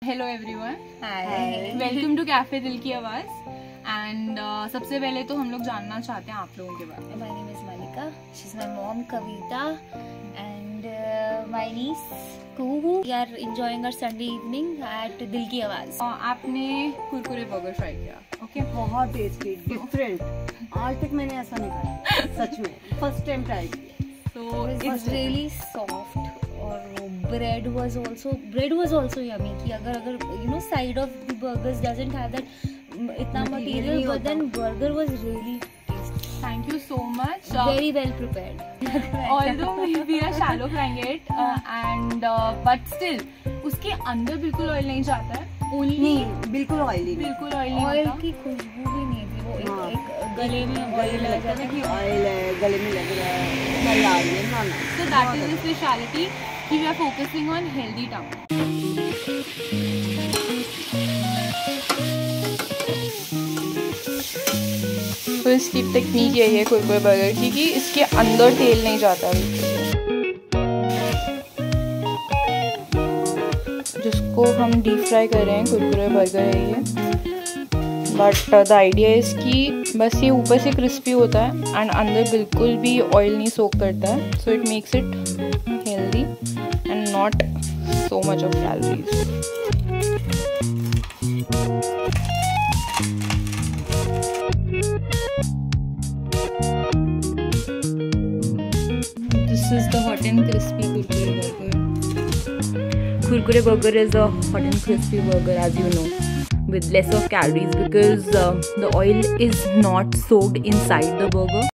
Hello everyone, hi, welcome to cafe Dil Ki आवाज़। And सबसे पहले तो हम लोग जानना चाहते हैं आप लोगों के बारे में। My name is Mallika, she is my mom Kavita and my niece Kuhu. We are enjoying our Sunday evening at Dil Ki Awaaz. आपने कुरकुरे बर्गर ट्राई किया? ओके, बहुत टेस्टी, डिफरेंट। आज तक मैंने ऐसा नहीं खाया, सच में फर्स्ट टाइम ट्राई किया। तो इट्स रियली सॉफ्ट और bread was also yummy कि अगर you know side of the burgers doesn't have that इतना material, but then burger was really tasty. Thank you so much, Very well prepared. although we are shallow frying it and but still उसके अंदर बिल्कुल oil नहीं जाता है। नहीं, बिल्कुल oily नहीं। बिल्कुल ऑयल नहीं ऑयल होता। की खुशबू भी नहीं थी, वो हाँ। एक गले में गले ऑयल में लग लगता जाता है कि ऑयल है, गले में लग रहा है, स्मेल आ रही है। ना So that is the speciality कि we are focusing on healthy tongue. तो इसकी टेक्निक यही है कुरकुरे बर्गर की कि इसके अंदर तेल नहीं जाता जिसको हम डीप फ्राई कर रहे हैं। कुरकुरे बर्गर है ये, बट द आइडिया इज कि बस ये ऊपर से क्रिस्पी होता है एंड अंदर बिल्कुल भी ऑयल नहीं सोक करता है। So it makes it healthy and not so much of calories. This is the hot and crispy kurkure burger. Kurkure burger is a hot and crispy burger, as you know, with less of calories because the oil is not soaked inside the burger.